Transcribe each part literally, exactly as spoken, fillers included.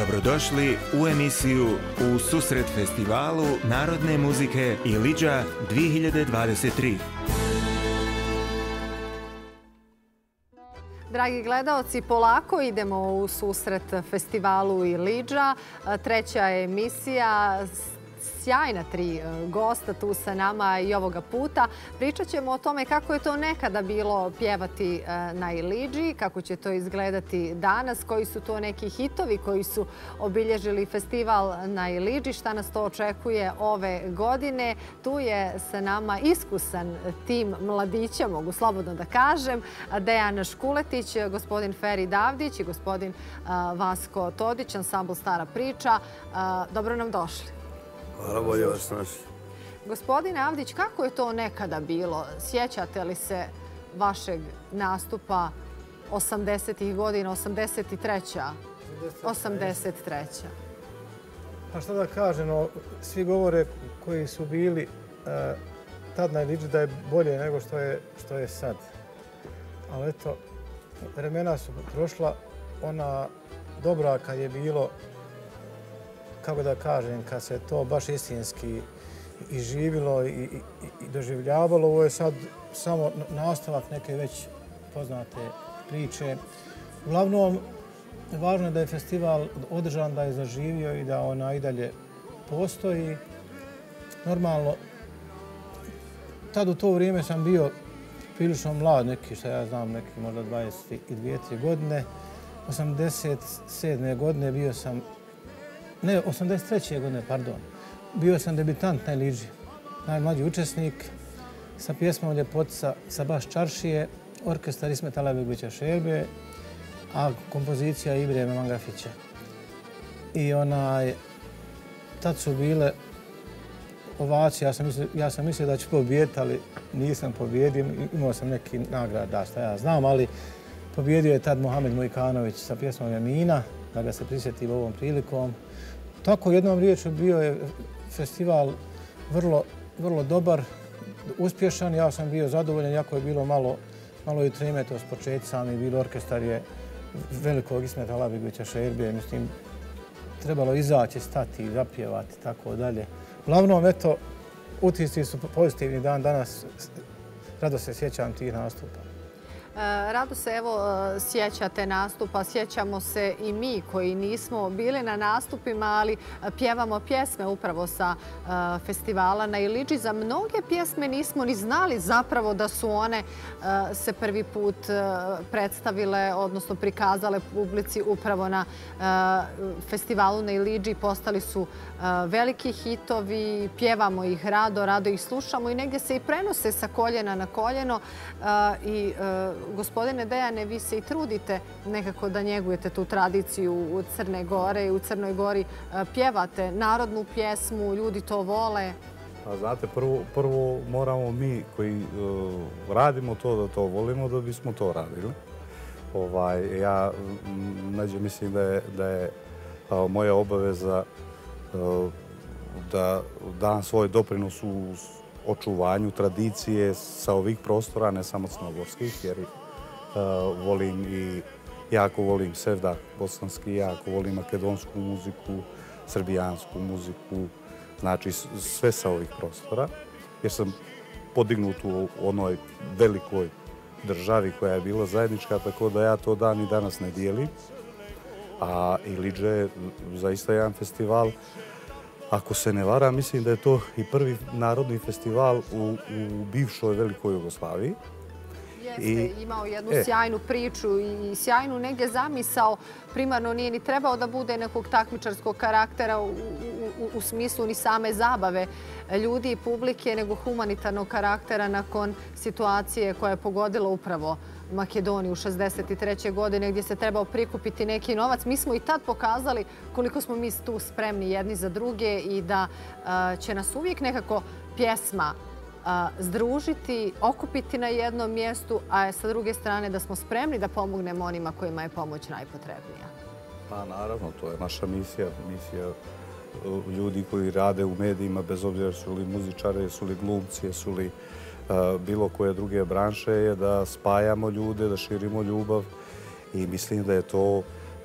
Dobrodošli u emisiju U susret festivalu narodne muzike Iliđa dvije hiljade dvadeset tri. Dragi gledaoci, polako idemo u susret festivalu Iliđa. Treća emisija, sjajna tri gosta tu sa nama i ovoga puta. Pričat ćemo o tome kako je to nekada bilo pjevati na Iliđi, kako će to izgledati danas, koji su to neki hitovi koji su obilježili festival na Iliđi, šta nas to očekuje ove godine. Tu je sa nama iskusan tim mladića, mogu slobodno da kažem, Dejan Škuletić, gospodin Feri Davdić i gospodin Vasko Todić, ansambl Stara priča. Dobro nam došli. Hvala, bolje vas našli. Gospodine Avdić, kako je to nekada bilo? Sjećate li se vašeg nastupa osamdesetih godina, osamdeset treća? osamdeset treća. Pa šta da kažem, svi govore koji su bili tad na Iliđi da je bolje nego što je sad. Ali eto, vremena su prošla, ona dobra kad je bilo, kako da kažem, kad se to baš istinski i živilo i doživljavalo. Ovo je sad samo nastavak neke već poznate priče. Uglavnom, važno je da je festival održan, da je zaživio i da ona i dalje postoji. Normalno, tad u to vrijeme sam bio prilično mlad, neki, što ja znam, neki možda dvadeset dvije tri godine. osamdeset sedme godine bio sam Ne, osamdeset treće godine, pardon. Bio sam debitant na Iliđi, najmlađi učesnik, sa pjesmom Ljepotica sa Baš Čaršije, orkestar Ismet Alabegovića Šerbe, a kompozicija Ibrije Mangafića. I onaj, tad su bile ovacije, ja sam mislio, ja sam mislio da ću pobijediti, ali nisam pobjedio, imao sam neki nagrad, da šta ja znam, ali pobjedio je tad Mohamed Mojkanović sa pjesmom Jamina, da ga se prisjeti ovom prilikom. Tako jednom riječju bio je festival vrlo, vrlo dobar, uspješan. Ja sam bio zadovoljan, jako je bilo malo, malo i tremeto s početcama i bilo orkestar je velikog Ismeta Alabegovića Šerbe. Mislim, trebalo izaći, stati, zapjevati i tako dalje. Uglavnom, eto, utisci su pozitivni dan danas. Rado se sjećam tih nastupa. Rado se evo sjećate nastupa, sjećamo se i mi koji nismo bili na nastupima, ali pjevamo pjesme upravo sa festivala na Iliđi. Za mnoge pjesme nismo ni znali zapravo da su one se prvi put predstavile, odnosno prikazale publici upravo na festivalu na Iliđi. Postali su veliki hitovi, pjevamo ih rado, rado ih slušamo i negdje se i prenose sa koljena na koljeno. I gospodine Dejane, vi se i trudite nekako da njegujete tu tradiciju u Crne Gore i u Crnoj Gori. Pjevate narodnu pjesmu, ljudi to vole. Znate, prvo moramo mi koji radimo to da to volimo da bismo to radili. Ja mislim da je moja obaveza da dam svoj doprinos u očuvanju tradicije sa ovih prostora, ne samo crnogorskih, jer volim i jako volim sevdah bosanski, jako volim makedonsku muziku, srbijansku muziku, znači sve sa ovih prostora, jer sam podignut u onoj velikoj državi koja je bila zajednička, tako da ja to dan i danas ne dijelim. A Iliđa je zaista jedan festival. Ako se ne varam, mislim da je to i prvi narodni festival u bivšoj Velikoj Jugoslaviji. Jeste, imao jednu sjajnu priču i sjajnu negdje zamisao. Primarno nije ni trebao da bude nekog takmičarskog karaktera u smislu ni same zabave ljudi i publike, nego humanitarnog karaktera nakon situacije koja je pogodila upravo Makedoniju šezdeset treće godine gdje se trebao prikupiti neki novac. Mi smo i tad pokazali koliko smo mi tu spremni jedni za druge i da će nas uvijek nekako pjesma združiti, okupiti na jednom mjestu, a sa druge strane da smo spremni da pomognemo onima kojima je pomoć najpotrebnija. Pa naravno, to je naša misija. Misija ljudi koji rade u medijima, bez obzira su li muzičari, su li glumci, su li bilo koje druge branše, je da spajamo ljude, da širimo ljubav i mislim da je to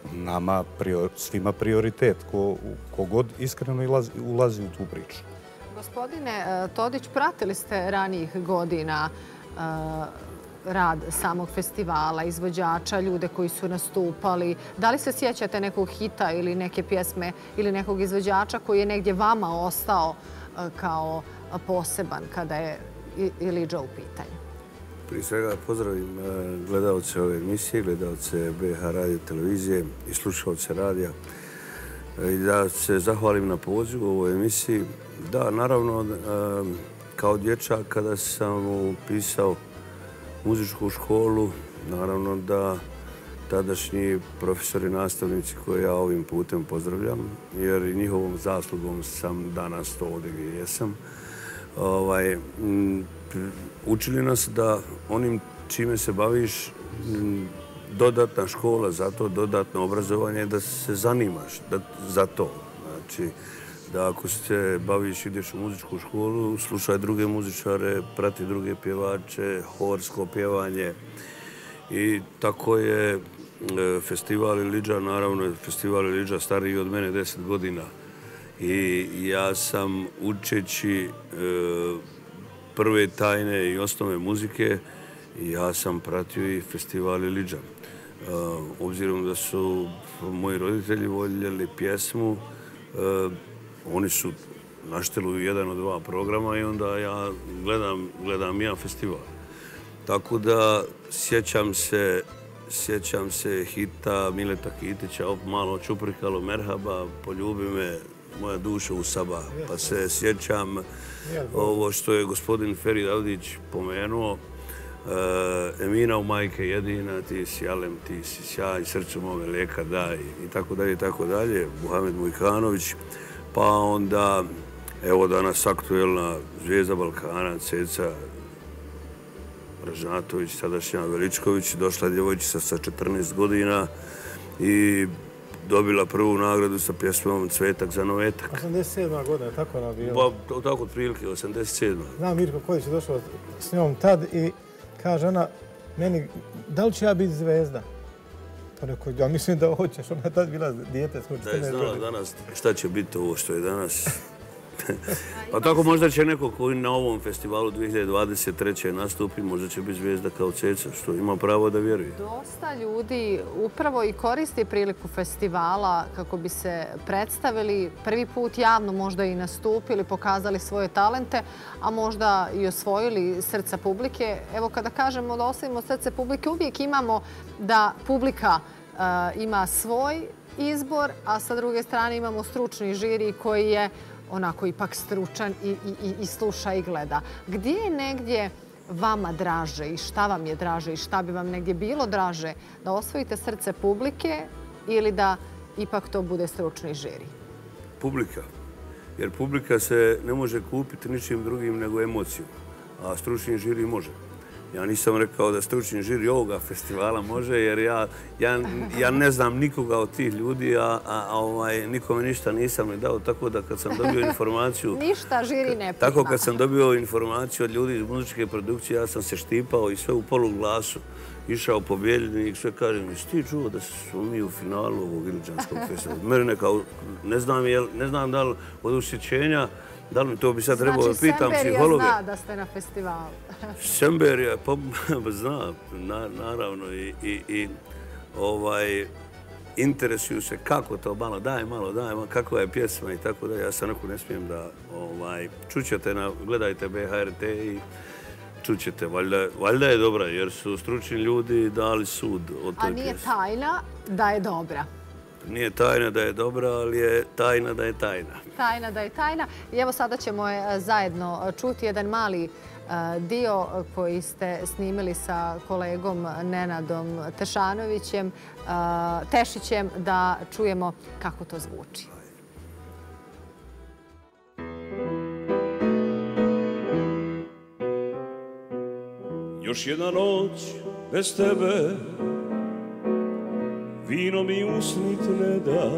nama svima prioritet, kogod iskreno ulazi u tu priču. Gospodine Todić, pratili ste ranijih godina rad samog festivala, izvođača, ljude koji su nastupali. Da li se sjećate nekog hita ili neke pjesme ili nekog izvođača koji je negdje vama ostao kao poseban kada je Ilidža u pitanju? Prije svega pozdravim gledalce ove emisije, gledalce B H radio televizije i slušalce radija. I da se zahvalim na pozivu u ovoj emisiji. Da, naravno, kao dječak kada sam upisao muzičku školu, naravno da tadašnji profesori i nastavnici koje ja ovim putem pozdravljam, jer i njihovom zaslugom sam danas to ovdje gdje jesam, učili nas da onim čime se baviš, dodatna škola za to, dodatno obrazovanje, da se zanimaš za to. Znači, da ako se baviš, ideš u muzičku školu, slušaj druge muzičare, prati druge pjevače, horsko pjevanje. I tako je festival Ilidža, naravno festival Ilidža stariji od mene deset godina. I ja sam učeći prve tajne i osnove muzike, ja sam pratio i festival Ilidža. Obzirom da su moji roditelji voljeli pjesmu, oni su našteli jedan od dva programa i onda ja gledam ja festival. Tako da sjećam se, sjećam se hita Mileta Kitića, op malo čuprikalo merhaba, poljubi me moja duša u Sabah. Pa se sjećam ovo što je gospodin Ferid Avdić pomenuo, Emina u majke jedina, ti si Alem, ti si sjaj, srcu mome lijeka daj i tako dalje i tako dalje, Muhamed Mujkanović. Pa onda, evo danas aktuelna zvijezda Balkana, Ceca Ražnatović, sadašnja Veličković, došla djevojčica sa četrnaest godina i dobila prvu nagradu sa pjesmom Cvetak za novetak. osamdeset sedma godina, tako ona bila? Pa, tako otprilike, osamdeset sedma. Znam Mirko Kodić je došao s njom tad i kaže ona meni, da li ću ja biti zvezda? Pa rekao, ja mislim da hoćeš, ona je tad bila dijete. Da je znala danas šta će biti ovo što je danas. Pa tako možda će neko koji na ovom festivalu dvije hiljade dvadeset treće nastupi, možda će biti zvijezda kao Ceca, što ima pravo da vjeruje. Dosta ljudi upravo i koristi priliku festivala kako bi se predstavili, prvi put javno možda i nastupili, pokazali svoje talente, a možda i osvojili srca publike. Evo kada kažemo da osvojimo srce publike, uvijek imamo da publika ima svoj izbor, a sa druge strane imamo stručni žiri koji je onako ipak stručan i sluša i gleda. Gdje je negdje vama draže i šta vam je draže i šta bi vam negdje bilo draže da osvojite srce publike ili da ipak to bude stručni žiri? Publika. Jer publika se ne može kupiti ničim drugim nego emocijom, a stručni žiri može. Ja nisam rekao da stručni žiri ovoga festivala može, jer ja ne znam nikoga od tih ljudi, a nikome ništa nisam ni dao, tako da kad sam dobio informaciju... Ništa žiri ne prima. Tako kad sam dobio informaciju od ljudi iz muzičke produkcije, ja sam se štipao i sve u poluglasu išao po Bijeljini i sve kažem, jesi ti čuo da smo mi u finalu ovog Ilidžanskog festivala? Mene kao, ne znam da li od usjećenja, da li mi to bi sad trebalo da pitam psihologa? Znači, Semberija zna da ste na festivalu. Semberija, pa zna, naravno. I interesuju se kako to, malo daj, malo daj, kakva je pjesma i tako da. Ja sam neko ne smijem da čućete, gledajte B H R T i čućete. Valjda je dobra jer su stručni ljudi dali sud o toj pjesmi. A nije tajna da je dobra? Nije tajna da je dobra, ali je tajna da je tajna. Tajna da je tajna. I evo sada ćemo je zajedno čuti jedan mali dio koji ste snimili sa kolegom Nenadom Tešanovićem, Tešićem, da čujemo kako to zvuči. Još jedna noć bez tebe, vino mi usnit ne da.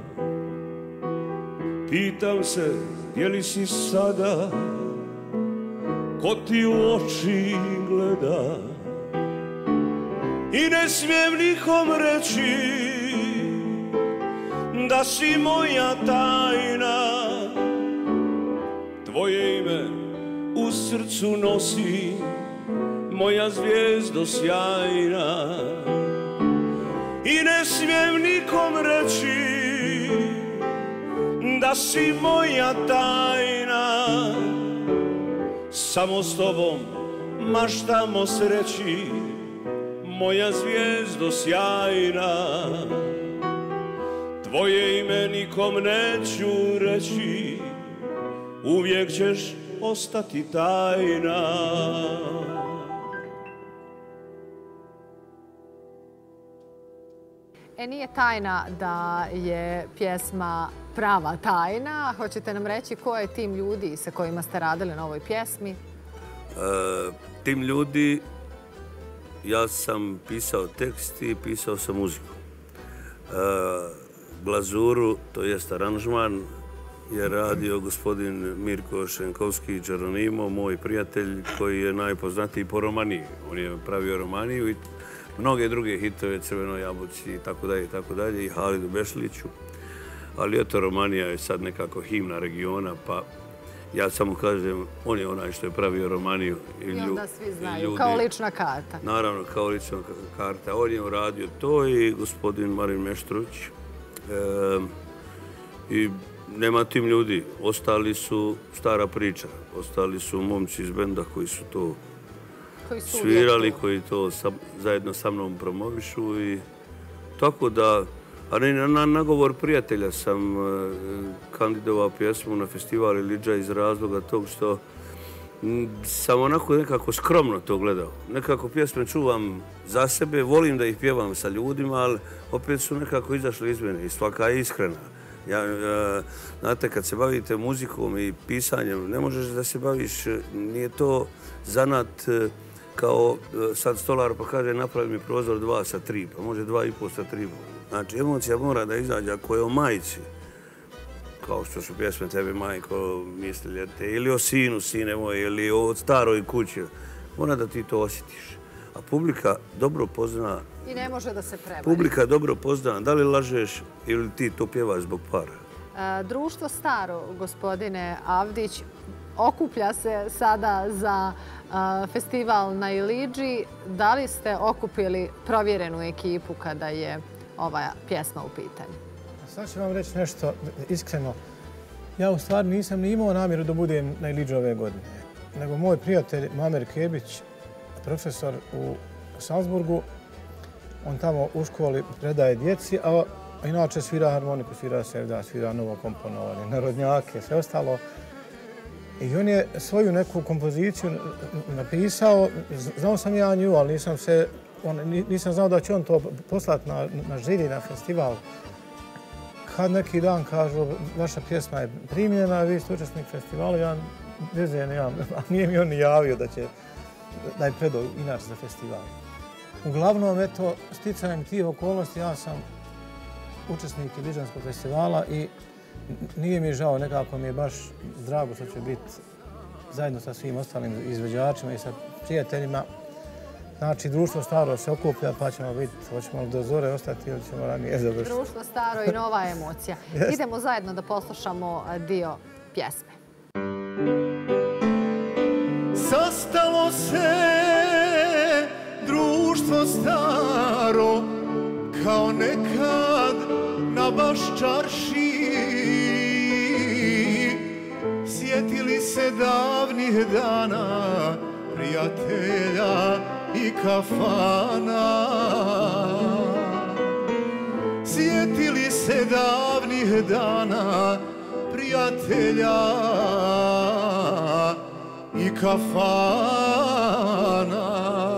Pitam se, gdje li si sada, ko ti u oči gleda. I ne smijem nikom reći da si moja tajna. Tvoje ime u srcu nosi moja zvijezdo sjajna. I ne smijem nikom reći da si moja tajna. Samo s tobom maštamo sreći, moja zvijezdo sjajna. Tvoje ime nikom neću reći, uvijek ćeš ostati tajna. E, nije tajna da je pjesma prava tajna. Hoćete nam reći ko je tim ljudi sa kojima ste radili na ovoj pjesmi? E, tim ljudi, ja sam pisao tekst i pisao sam muziku. E, glazuru, to jest aranžman, je radio gospodin Mirko Šenkovski Đeronimo, moj prijatelj koji je najpoznatiji po Romaniji. On je pravio Romaniju i mnoge druge hitove, Crvenoj jabuci i tako dalje i tako dalje, i Halidu Bešliću. Ali eto, Romanija je sad nekako himna regiona, pa ja samo kažem, on je onaj što je pravio Romaniju. I onda svi znaju, kao lična karta. Naravno, kao lična karta. On je uradio to i gospodin Marin Meštrović. I nema tim ljudi. Ostali su stara priča. Ostali su momci iz benda koji su to svirali, koji to zajedno sa mnom promovišu. I tako da, ali na nagovor prijatelja sam kandidovao pjesmu na festival Ilidža iz razloga tog što sam onako nekako skromno to gledao. Nekako pjesme čuvam za sebe, volim da ih pjevam sa ljudima, ali opet su nekako izašle iz mene i svaka je iskrena. Znate, kad se bavite muzikom i pisanjem, ne možeš da se baviš, nije to zanat kao sad stolar pa kaže napravi mi prozor dva sa tri, pa može dva i pol sa tri. Znači, emocija mora da izađe ako je o majci, kao što su pjesme Tebe majko misli ljete, ili o sinu, sine moje, ili o staroj kući, mora da ti to osjetiš. A publika dobro pozna... I ne može da se prevari. Publika dobro pozna da li lažeš ili ti to pjevaš zbog para. Društvo Staro, gospodine Avdić, okuplja se sada za festival na Ilidži. Da li ste okupili provjerenu ekipu kada je ova pjesma u pitanju? Sad ću vam reći nešto iskreno. Ja u stvari nisam ni imao namjeru da budem na Ilidži ove godine. Nego moj prijatelj Mamer Kebić, profesor u Salzburgu, on tamo u školi predaje djeci, a inače svira harmoniku, svira sevda, svira novo komponovane, narodnjake, sve ostalo. I on je svoju neku kompoziciju napisao, znao sam ja nju, ali nisam, se, on, nisam znao da će on to poslati na, na žiri, na festival. Kad neki dan kažu, vaša pjesma je primljena, vi ste učesnik festivala, ja veze nemam, a nije mi on ni javio da će da je predao inače za festival. Uglavnom, eto, sticajem tih okolnosti, ja sam učesnik Iliđanskog festivala i nije mi žao, nekako mi je baš drago što ću biti zajedno sa svim ostalim izvođačima i sa prijateljima. Znači, Društvo Staro se okuplja, pa ćemo biti, hoćemo do zore ostati ili ćemo ranije završiti. Društvo Staro i nova emocija. Idemo zajedno da poslušamo dio pjesme. Sastalo se društvo staro kao nekad na Baščarši. Sjetili se davnih dana, prijatelja i kafana. Sjetili se davnih dana, prijatelja i kafana.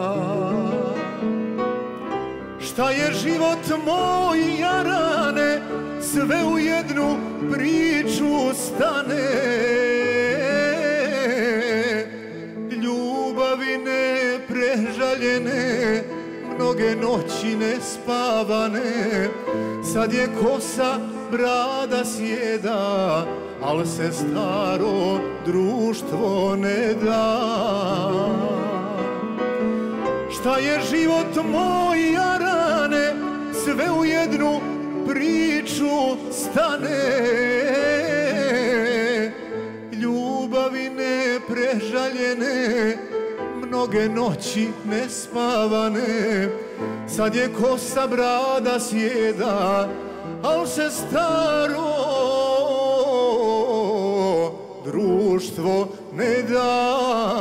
Šta je život moj, jarane, sve u jednu priču stane. Ljubavi neprežaljene, mnoge noći nespavane. Sad je kosa brada sjeda, al se staro društvo ne da. Šta je život moj, jarane, sve u jednu priču priču stane, ljubavi neprežaljene, mnoge noći nespavane. Sad je kosa brada sjeda, al se staro društvo ne da.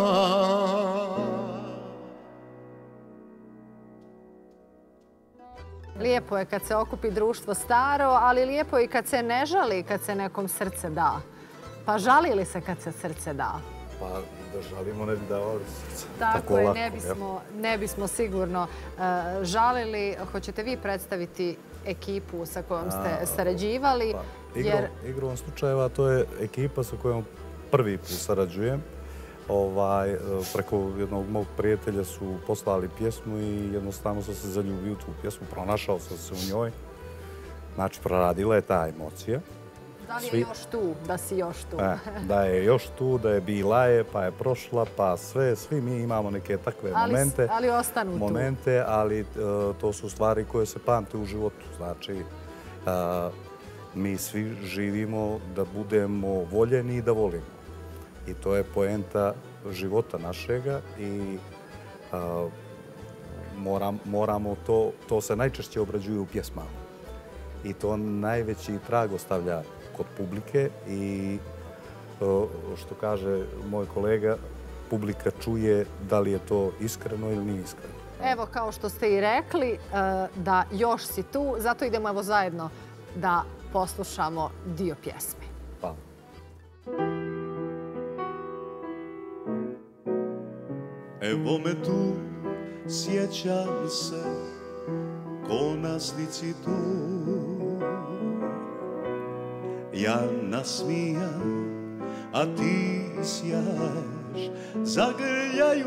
Lijepo je kad se okupi društvo staro, ali lijepo je i kad se ne žali, kad se nekom srce da. Pa žali li se kad se srce da? Pa da žalimo ne bi davali srce. Tako je, ne bismo, ne bismo sigurno uh, žalili. Hoćete vi predstaviti ekipu sa kojom ste sarađivali? Pa, jer... Igrom slučajeva to je ekipa sa kojom prvi put sarađujem. Ovaj, preko jednog mog prijatelja su poslali pjesmu i jednostavno sam se zaljubio u tu pjesmu, pronašao sam se u njoj. Znači, proradila je ta emocija. Da li je Svi... još tu, da si još tu? E, da je još tu, da je bila je, pa je prošla, pa sve, svi mi imamo neke takve ali, momente. Ali ostanu momente, tu. ali uh, to su stvari koje se pamte u životu. Znači, uh, mi svi živimo da budemo voljeni i da volimo. I to je poenta života našega i uh, moram, moramo to, to se najčešće obrađuje u pjesmama. I to najveći trag ostavlja kod publike i uh, što kaže moj kolega, publika čuje da li je to iskreno ili nije iskreno. Evo, kao što ste i rekli, uh, da još si tu, zato idemo evo zajedno da poslušamo dio pjesme. Pa. Evo me tu, sjećam se, ko na slici tu. Ja nasmijam, a ti sjaš, zagrljaju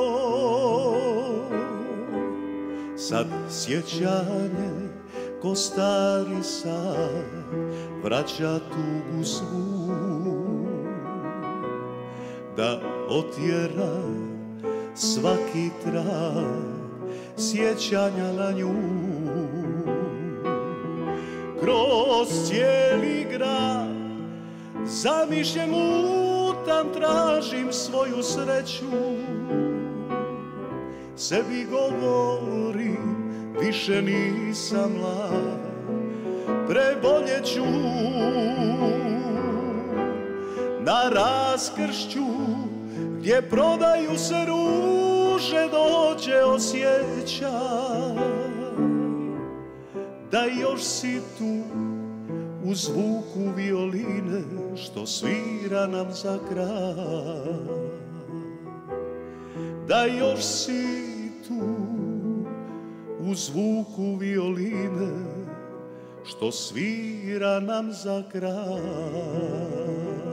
moj. Sad sjećanje, ko stari san, vraća tugu svu. Da otjera svaki trag sjećanja na nju. Kroz cijeli grad zamišljen mutan tražim svoju sreću. Sebi govorim više nisam mlad, preboljeću. Na raskršću gdje prodaju se ruže dođe osjećaj da još si tu u zvuku violine što svira nam za kraj. Da još si tu u zvuku violine što svira nam za kraj.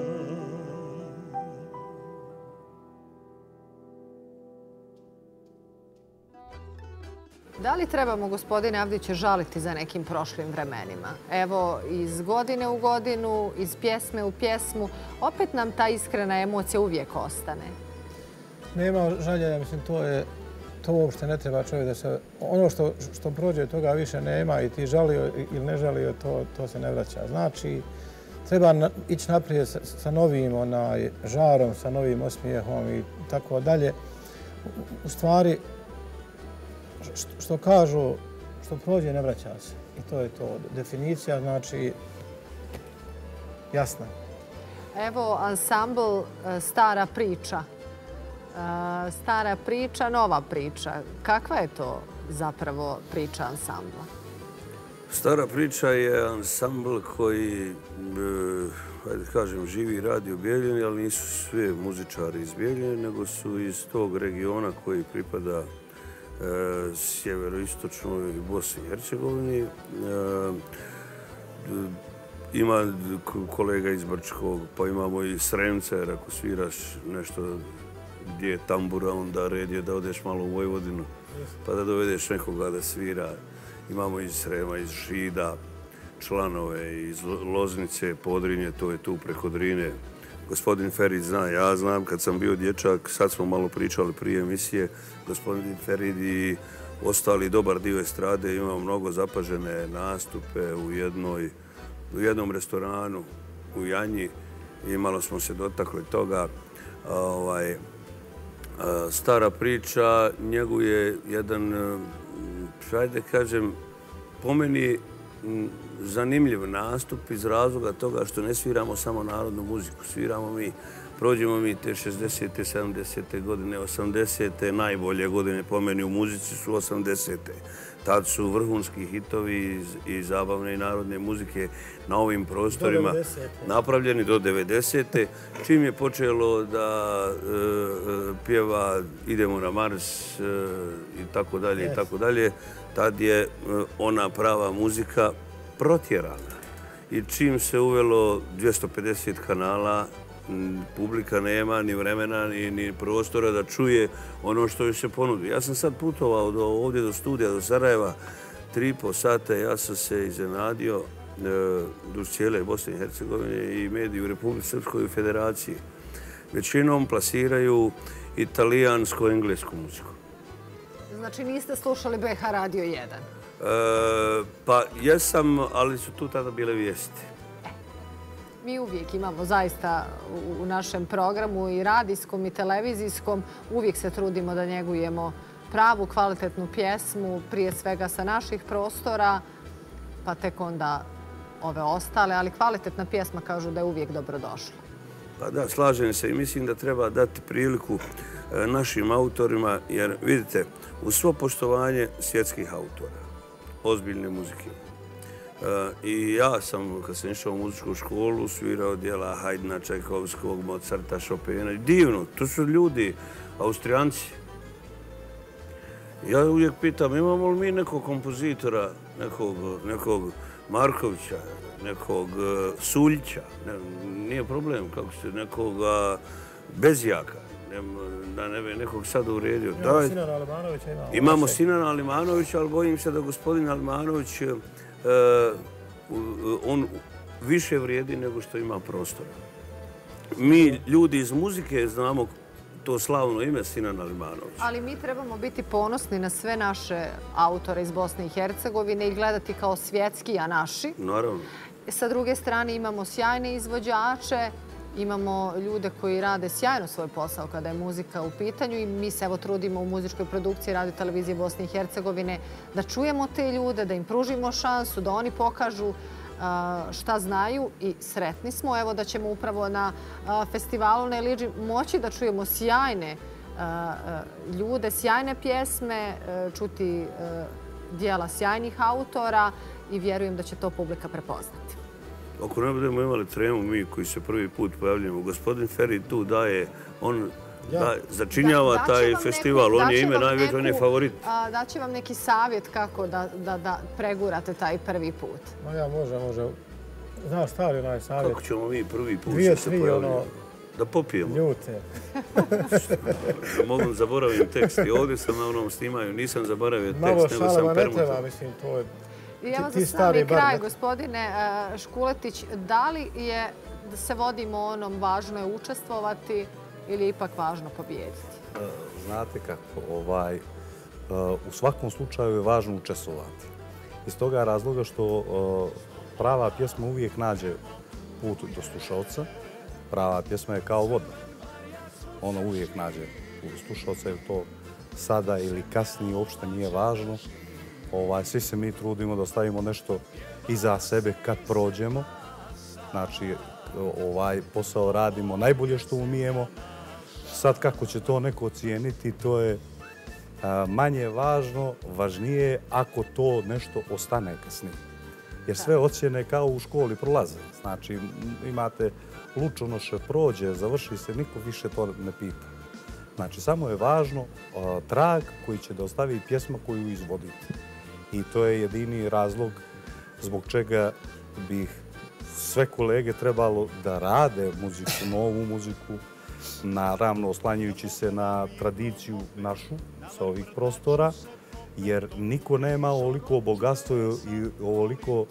Da li trebamo, gospodine Avdiće, žaliti za nekim prošlim vremenima? Evo, iz godine u godinu, iz pjesme u pjesmu, opet nam ta iskrena emocija uvijek ostane. Nema žaljenja, mislim, to je, to uopšte ne treba čovjek da se, ono što, što prođe toga više nema i ti žalio ili ne žalio, to, to se ne vraća. Znači, treba na, ići naprijed sa, sa novim onaj, žarom, sa novim osmijehom i tako dalje. U stvari, Što, što kažu, što prođe ne vraća se. I to je to. Definicija znači jasna. Evo ansambl Stara priča. Stara priča, nova priča. Kakva je to zapravo priča ansambla? Stara priča je ansambl koji, hajde kažem, živi i radi u Bijeljini, ali nisu svi muzičari iz Bijeljine, nego su iz tog regiona koji pripada sjeveroistočnoj Bosni i Hercegovini. Ima kolega iz Brčkog, pa imamo i Sremca, jer ako sviraš nešto gdje je tambura, onda red je da odeš malo u Vojvodinu, pa da dovedeš nekoga da svira. Imamo iz Srema, iz Žida, članove iz Loznice, Podrinje, to je tu preko Drine. Gospodin Ferid zna, ja znam, kad sam bio dječak, sad smo malo pričali prije emisije, gospodin Ferid i ostali dobar dio estrade. Imamo mnogo zapažene nastupe u, jednoj, u jednom restoranu u Janji. I malo smo se dotakli toga. Ovaj, stara priča njeguje jedan, hajde kažem, po meni zanimljiv nastup iz razloga toga što ne sviramo samo narodnu muziku. Sviramo mi, prođemo mi te šezdesete, sedamdesete godine, osamdesete, najbolje godine po meni u muzici su osamdesete. Tad su vrhunski hitovi i zabavne i narodne muzike na ovim prostorima napravljeni do devedesete. Čim je počelo da pjeva Idemo na Mars i tako dalje i tako dalje, tad je ona prava muzika protjerana. I čim se uvelo dvjesto pedeset kanala, publika nema ni vremena ni prostora da čuje ono što joj se ponudi. Ja sam sad putovao ovdje do studija, do Sarajeva, tri i po sata. Ja sam se iznenadio duž cijele Bosne i Hercegovine i mediji u Republici Srpskoj federaciji. Većinom plasiraju italijansko-englesku muziku. Znači niste slušali B H Radio jedan? Pa jesam, ali su tu tada bile vijesti. Mi uvijek imamo zaista u našem programu i radijskom i televizijskom, uvijek se trudimo da njegujemo pravu, kvalitetnu pjesmu, prije svega sa naših prostora, pa tek onda ove ostale, ali kvalitetna pjesma kažu da je uvijek dobrodošla. Pa da, slažem se i mislim da treba dati priliku našim autorima, jer vidite, uz svo poštovanje svjetskih autora, ozbiljne muzike, i ja sam, kad sam išao u muzičku školu, svirao dijela Haydna, Čajkovskog, Mozarta, Chopina. Divno, to su ljudi, Austrijanci. Ja uvijek pitam, imamo li mi nekog kompozitora, nekog, nekog Markovića, nekog Suljića, nije problem, kako se, nekog Bezjaka, da ne bi nekog sad uredio. Imamo Sinana Alimanovića. Imamo Sinana Alimanovića, ali bojim se da gospodin Alimanović on više vrijedi nego što ima prostora. Mi, ljudi iz muzike, znamo to slavno ime Sinan Alimanović. Ali mi trebamo biti ponosni na sve naše autore iz Bosne i Hercegovine i gledati kao svjetski, a naši. Naravno. Sa druge strane imamo sjajne izvođače, imamo ljude koji rade sjajno svoj posao kada je muzika u pitanju i mi se evo trudimo u muzičkoj produkciji Radio Televizije Bosne i Hercegovine da čujemo te ljude, da im pružimo šansu, da oni pokažu šta znaju i sretni smo. Evo da ćemo upravo na festivalu na Iliđi moći da čujemo sjajne ljude, sjajne pjesme, čuti dijela sjajnih autora i vjerujem da će to publika prepoznati. Ako ne budemo imali tremu mi koji se prvi put pojavljamo, gospodin Ferid tu daje, on začinjava taj festival, on je ime najveće, on je favorit. Daće vam neki savjet kako da pregurate taj prvi put. Ma ja, može, može. Znaš šta li onaj savjet? Kako ćemo mi prvi put Dvije, se tri, pojavljamo? ono... Da popijemo. Ljute. Da mogu zaboravim tekst. I ovdje sam na onom snimaju, nisam zaboravio tekst, malo nego sam šalama ne permutovao. treba, mislim, to je... I evo za sami kraj, gospodine Škuletić, da li je da se vodimo onom važno je učestvovati ili je ipak važno pobijediti? Znate kako, ovaj, u svakom slučaju je važno učestvovati. Iz toga razloga što prava pjesma uvijek nađe put do slušalca. Prava pjesma je kao voda. Ona uvijek nađe put do slušalca, jer to sada ili kasnije uopšte nije važno. Svi se mi trudimo da ostavimo nešto iza sebe kad prođemo. Znači, ovaj posao radimo najbolje što umijemo. Sad kako će to neko ocijeniti, to je manje važno, važnije je ako to nešto ostane kasnije. Jer sve ocjene kao u školi prolaze. Znači, imate lučonoše, prođe, završi se, niko više to ne pita. Znači, samo je važno trag koji će da ostavi pjesma koju izvodite. I to je jedini razlog zbog čega bih sve kolege trebalo da rade muziku, novu muziku, naravno oslanjajući se na tradiciju našu sa ovih prostora, jer niko nema ovoliko bogatstvo i ovoliko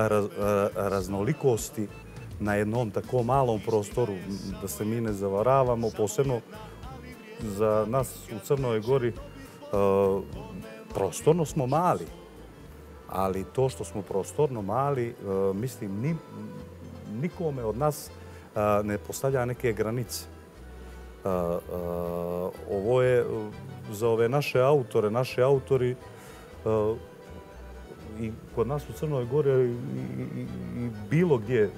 raznolikosti na jednom tako malom prostoru, da se mi ne zavaravamo, posebno za nas u Crnoj Gori. prostorno smo mali. Ali to što smo prostorno mali, mislim, nikome od nas ne postavlja neke granice. Ovo je za ove naše autore, naši autori i kod nas u Crnoj Gori i bilo gdje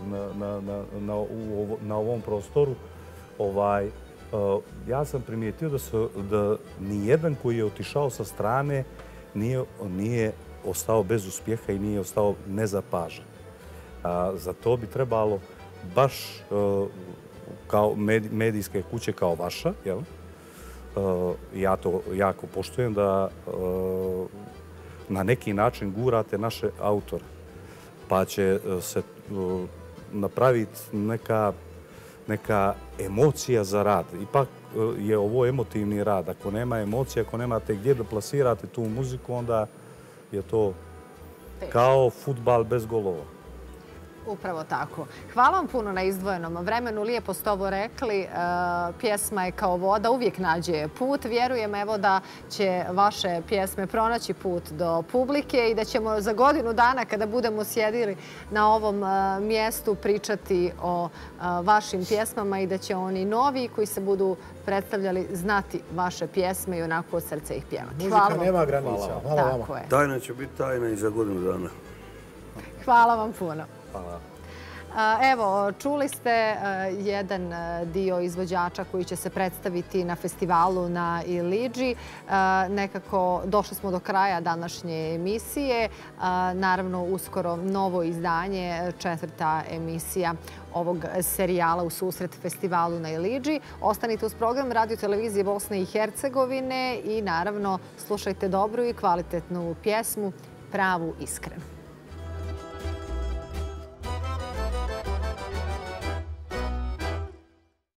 na ovom prostoru, ja sam primijetio da nijedan koji je otišao sa strane nije ostao bez uspjeha i nije ostao nezapažen. Za to bi trebalo baš kao medijske kuće kao vaša, ja to jako poštujem, da na neki način gurate naše autore, pa će se napraviti neka emocija za rad. Ipak je ovo emotivni rad. Ako nema emocije, ako nemate gdje da plasirate tu muziku, onda je to kao fudbal bez golova. Upravo tako. Hvala vam puno na izdvojenom vremenu. Lijepo ste ovo rekli. Pjesma je kao voda, uvijek nađe put. Vjerujem evo da će vaše pjesme pronaći put do publike i da ćemo za godinu dana kada budemo sjedili na ovom mjestu pričati o vašim pjesmama i da će oni novi koji se budu predstavljali znati vaše pjesme i onako od srca ih pjevati. Muzika nema granica. Hvala vama. Tajna će biti tajna i za godinu dana. Hvala vam puno. Evo, čuli ste jedan dio izvođača koji će se predstaviti na festivalu na Iliđi. Nekako došli smo do kraja današnje emisije. Naravno, uskoro novo izdanje, četvrta emisija ovog serijala u susret festivalu na Iliđi. Ostanite uz program Radio Televizije Bosne i Hercegovine i naravno slušajte dobru i kvalitetnu pjesmu, pravu, iskrenu.